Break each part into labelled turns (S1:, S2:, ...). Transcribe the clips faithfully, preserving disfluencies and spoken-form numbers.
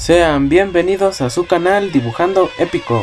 S1: Sean bienvenidos a su canal Dibujando Épico.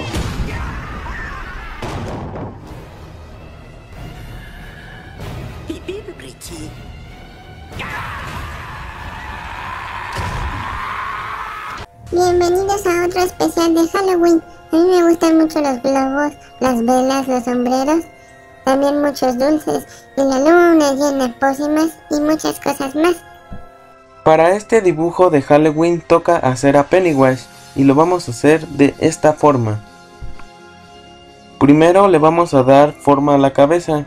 S2: Bienvenidos a otro especial de Halloween. A mí me gustan mucho los globos, las velas, los sombreros, también muchos dulces y la luna llena, pócimas y muchas cosas más.
S1: Para este dibujo de Halloween toca hacer a Pennywise y lo vamos a hacer de esta forma. Primero le vamos a dar forma a la cabeza.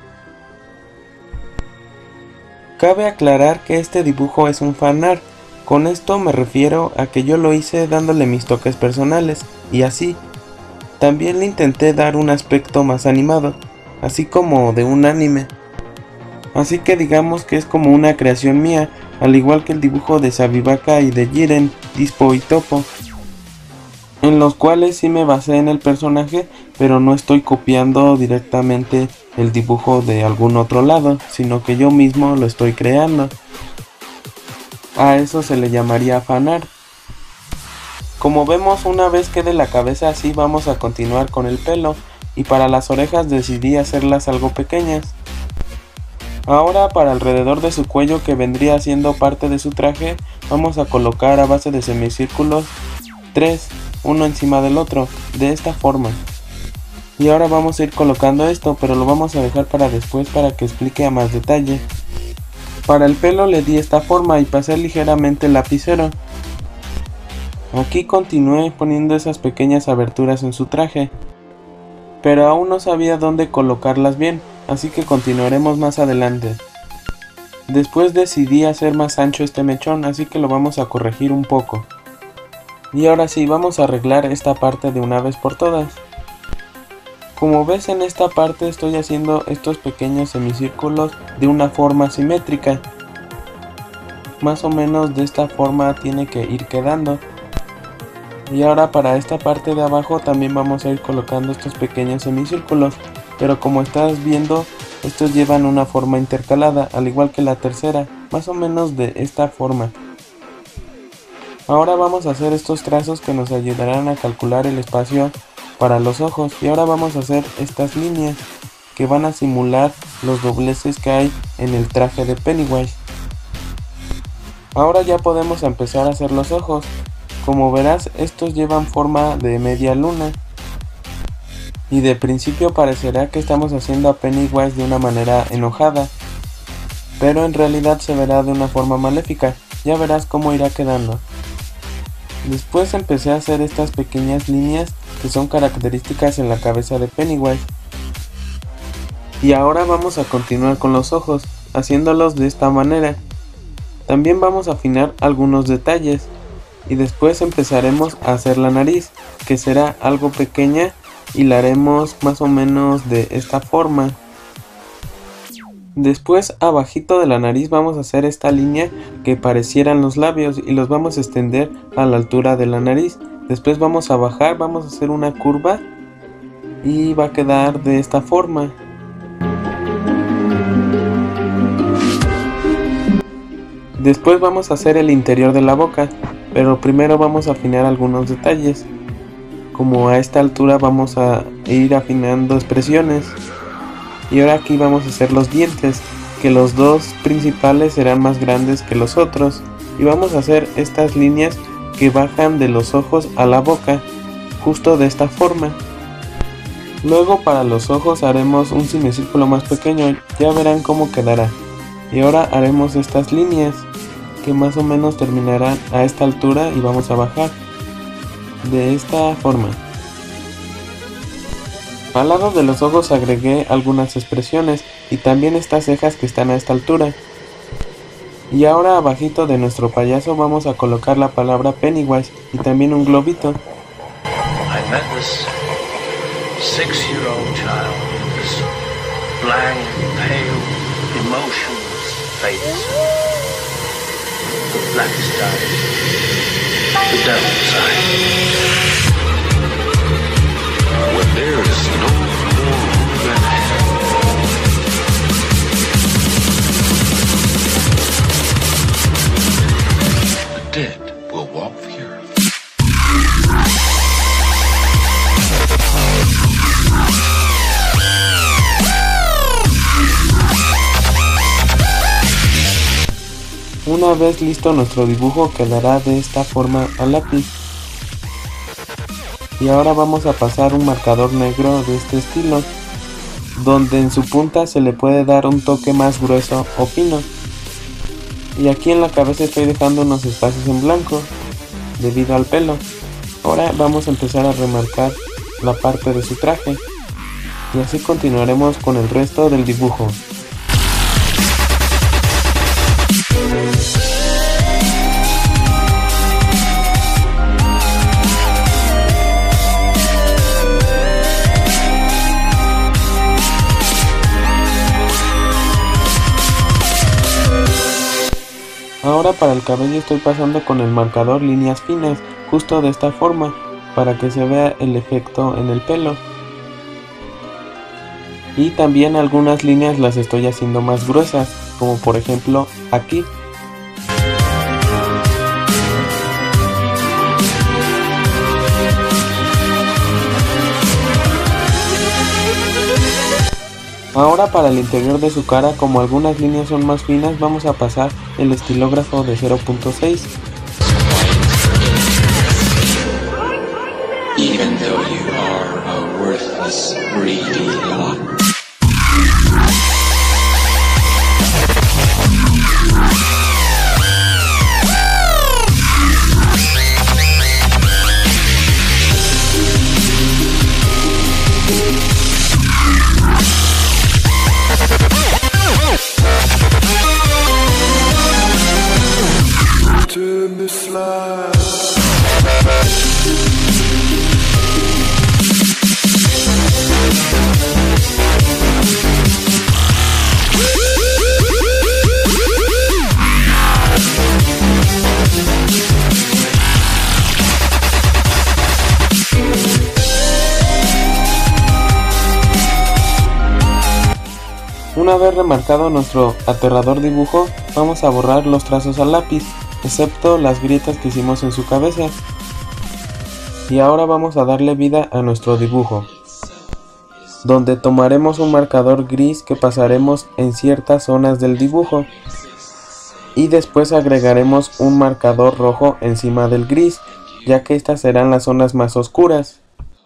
S1: Cabe aclarar que este dibujo es un fanart. Con esto me refiero a que yo lo hice dándole mis toques personales y así. También le intenté dar un aspecto más animado, así como de un anime. Así que digamos que es como una creación mía, al igual que el dibujo de Sabibaka y de Jiren, Dispo y Topo, en los cuales sí me basé en el personaje, pero no estoy copiando directamente el dibujo de algún otro lado, sino que yo mismo lo estoy creando. A eso se le llamaría fanart. Como vemos, una vez quede la cabeza así, vamos a continuar con el pelo, y para las orejas decidí hacerlas algo pequeñas. Ahora para alrededor de su cuello, que vendría siendo parte de su traje, vamos a colocar a base de semicírculos tres, uno encima del otro, de esta forma. Y ahora vamos a ir colocando esto, pero lo vamos a dejar para después para que explique a más detalle. Para el pelo le di esta forma y pasé ligeramente el lapicero. Aquí continué poniendo esas pequeñas aberturas en su traje, pero aún no sabía dónde colocarlas bien, así que continuaremos más adelante. Después decidí hacer más ancho este mechón, así que lo vamos a corregir un poco. Y ahora sí, vamos a arreglar esta parte de una vez por todas. Como ves, en esta parte estoy haciendo estos pequeños semicírculos de una forma simétrica. Más o menos de esta forma tiene que ir quedando. Y ahora para esta parte de abajo también vamos a ir colocando estos pequeños semicírculos, pero como estás viendo, estos llevan una forma intercalada, al igual que la tercera, más o menos de esta forma. Ahora vamos a hacer estos trazos que nos ayudarán a calcular el espacio para los ojos, y ahora vamos a hacer estas líneas que van a simular los dobleces que hay en el traje de Pennywise. Ahora ya podemos empezar a hacer los ojos. Como verás, estos llevan forma de media luna, y de principio parecerá que estamos haciendo a Pennywise de una manera enojada, pero en realidad se verá de una forma maléfica. Ya verás cómo irá quedando. Después empecé a hacer estas pequeñas líneas que son características en la cabeza de Pennywise. Y ahora vamos a continuar con los ojos, haciéndolos de esta manera. También vamos a afinar algunos detalles. Y después empezaremos a hacer la nariz, que será algo pequeña y la haremos más o menos de esta forma. Después abajito de la nariz vamos a hacer esta línea que parecieran los labios y los vamos a extender a la altura de la nariz. Después vamos a bajar, vamos a hacer una curva y va a quedar de esta forma. Después vamos a hacer el interior de la boca, pero primero vamos a afinar algunos detalles. Como a esta altura vamos a ir afinando expresiones. Y ahora aquí vamos a hacer los dientes, que los dos principales serán más grandes que los otros. Y vamos a hacer estas líneas que bajan de los ojos a la boca, justo de esta forma. Luego para los ojos haremos un semicírculo más pequeño, ya verán cómo quedará. Y ahora haremos estas líneas, que más o menos terminarán a esta altura y vamos a bajar de esta forma. Al lado de los ojos agregué algunas expresiones y también estas cejas que están a esta altura. Y ahora abajito de nuestro payaso vamos a colocar la palabra Pennywise y también un globito.
S3: I met this six-year-old child with this blank, pale, emotionless face. The blackest eyes, the devil's eyes. When there is no more room than hell, the dead will walk the earth.
S1: Una vez listo nuestro dibujo quedará de esta forma a lápiz. Y ahora vamos a pasar un marcador negro de este estilo, donde en su punta se le puede dar un toque más grueso o fino. Y aquí en la cabeza estoy dejando unos espacios en blanco debido al pelo. Ahora vamos a empezar a remarcar la parte de su traje y así continuaremos con el resto del dibujo. Ahora para el cabello estoy pasando con el marcador líneas finas, justo de esta forma, para que se vea el efecto en el pelo. Y también algunas líneas las estoy haciendo más gruesas, como por ejemplo aquí. Ahora para el interior de su cara, como algunas líneas son más finas, vamos a pasar el estilógrafo de cero punto seis.
S4: Even though you are a worthless, greedy lot.
S5: Turn the slide.
S1: Una vez remarcado nuestro aterrador dibujo, vamos a borrar los trazos al lápiz, excepto las grietas que hicimos en su cabeza. Y ahora vamos a darle vida a nuestro dibujo, donde tomaremos un marcador gris que pasaremos en ciertas zonas del dibujo. Y después agregaremos un marcador rojo encima del gris, ya que estas serán las zonas más oscuras.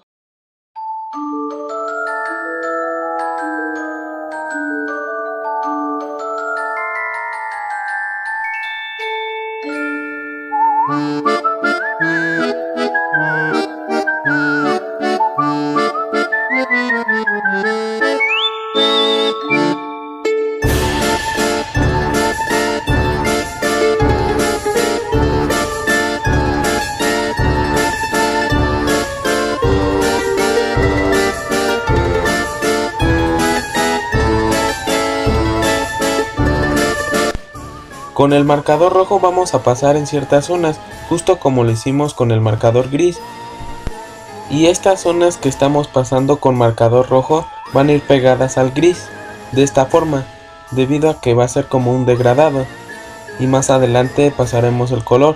S1: Con el marcador rojo vamos a pasar en ciertas zonas, justo como lo hicimos con el marcador gris. Y estas zonas que estamos pasando con marcador rojo van a ir pegadas al gris, de esta forma, debido a que va a ser como un degradado. Y más adelante pasaremos el color.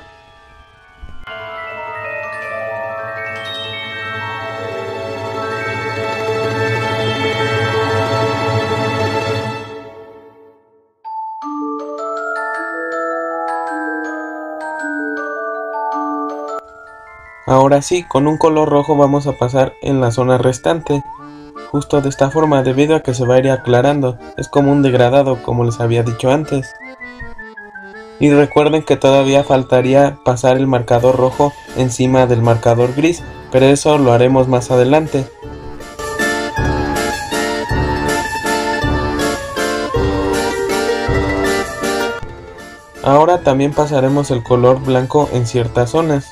S1: Ahora sí, con un color rojo vamos a pasar en la zona restante, justo de esta forma, debido a que se va a ir aclarando, es como un degradado como les había dicho antes. Y recuerden que todavía faltaría pasar el marcador rojo encima del marcador gris, pero eso lo haremos más adelante. Ahora también pasaremos el color blanco en ciertas zonas.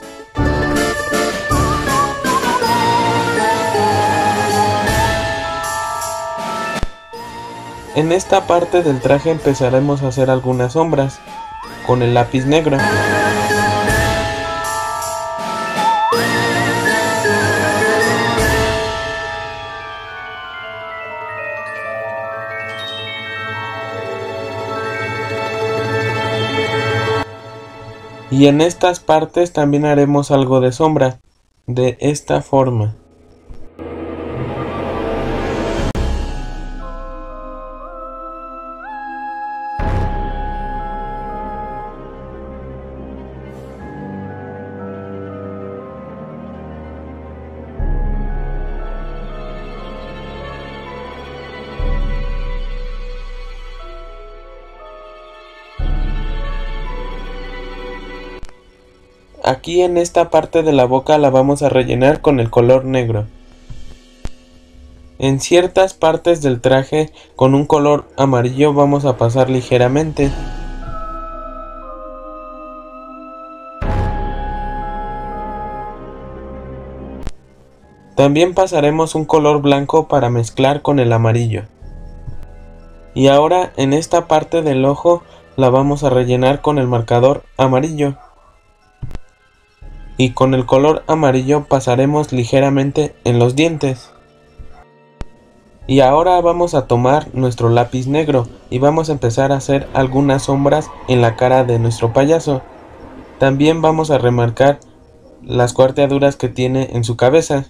S1: En esta parte del traje empezaremos a hacer algunas sombras con el lápiz negro. Y en estas partes también haremos algo de sombra, de esta forma. Aquí en esta parte de la boca la vamos a rellenar con el color negro. En ciertas partes del traje con un color amarillo vamos a pasar ligeramente. También pasaremos un color blanco para mezclar con el amarillo. Y ahora en esta parte del ojo la vamos a rellenar con el marcador amarillo. Y con el color amarillo pasaremos ligeramente en los dientes. Y ahora vamos a tomar nuestro lápiz negro y vamos a empezar a hacer algunas sombras en la cara de nuestro payaso. También vamos a remarcar las cuarteaduras que tiene en su cabeza.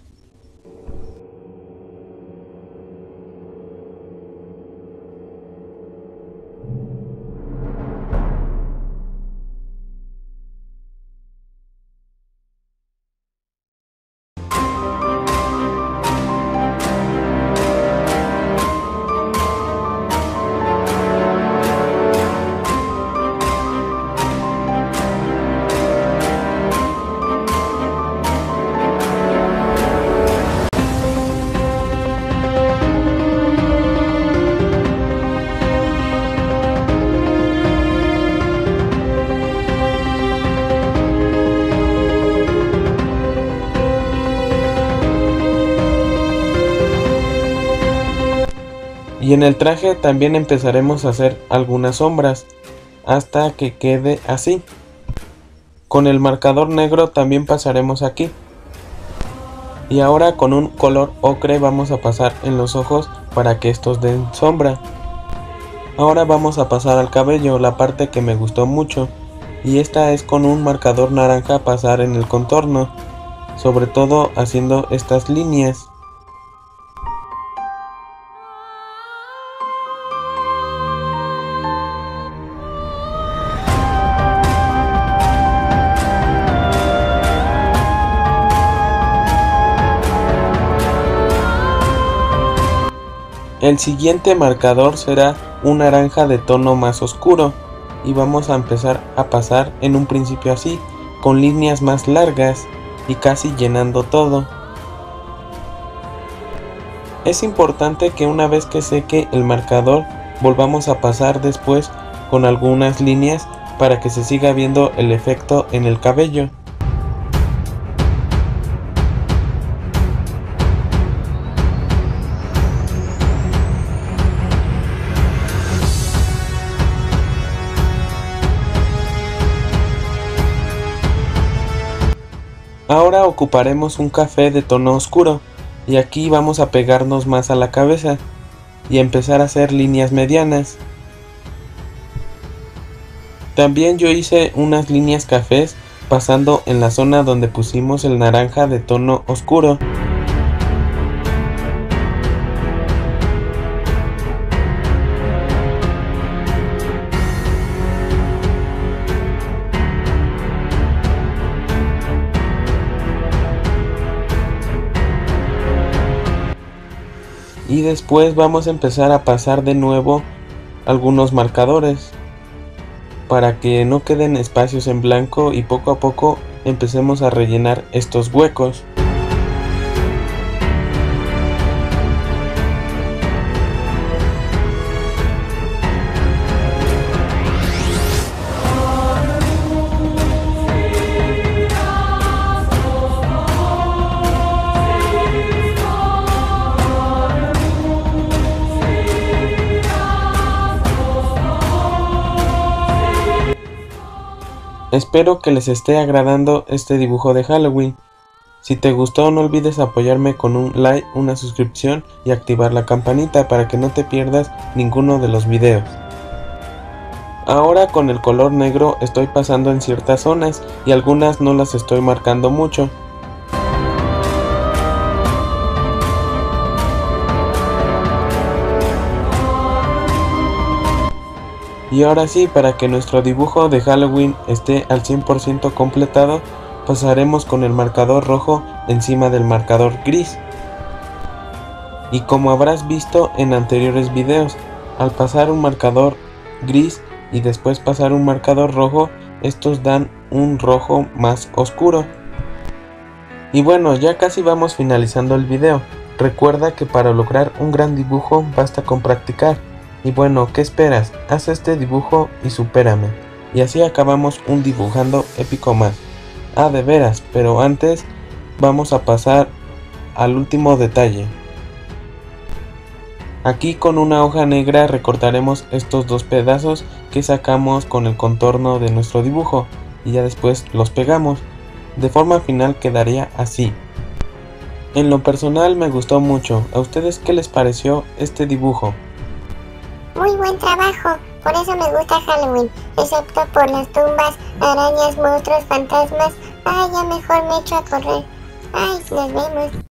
S1: Y en el traje también empezaremos a hacer algunas sombras hasta que quede así. Con el marcador negro también pasaremos aquí. Y ahora con un color ocre vamos a pasar en los ojos para que estos den sombra. Ahora vamos a pasar al cabello, la parte que me gustó mucho. Y esta es con un marcador naranja pasar en el contorno, sobre todo haciendo estas líneas. El siguiente marcador será un naranja de tono más oscuro y vamos a empezar a pasar en un principio así, con líneas más largas y casi llenando todo. Es importante que una vez que seque el marcador volvamos a pasar después con algunas líneas para que se siga viendo el efecto en el cabello. Ahora ocuparemos un café de tono oscuro y aquí vamos a pegarnos más a la cabeza y empezar a hacer líneas medianas. También yo hice unas líneas cafés pasando en la zona donde pusimos el naranja de tono oscuro. Y después vamos a empezar a pasar de nuevo algunos marcadores para que no queden espacios en blanco y poco a poco empecemos a rellenar estos huecos. Espero que les esté agradando este dibujo de Halloween. Si te gustó, no olvides apoyarme con un like, una suscripción y activar la campanita para que no te pierdas ninguno de los videos. Ahora con el color negro estoy pasando en ciertas zonas y algunas no las estoy marcando mucho. Y ahora sí, para que nuestro dibujo de Halloween esté al cien por ciento completado, pasaremos con el marcador rojo encima del marcador gris. Y como habrás visto en anteriores videos, al pasar un marcador gris y después pasar un marcador rojo, estos dan un rojo más oscuro. Y bueno, ya casi vamos finalizando el video. Recuerda que para lograr un gran dibujo basta con practicar. Y bueno, ¿qué esperas? Haz este dibujo y supérame. Y así acabamos un dibujando épico más. Ah, de veras, pero antes vamos a pasar al último detalle. Aquí con una hoja negra recortaremos estos dos pedazos que sacamos con el contorno de nuestro dibujo y ya después los pegamos. De forma final quedaría así. En lo personal me gustó mucho. ¿A ustedes qué les pareció este dibujo?
S2: Muy buen trabajo, por eso me gusta Halloween, excepto por las tumbas, arañas, monstruos, fantasmas. Ay, ya mejor me echo a correr. Ay, nos vemos.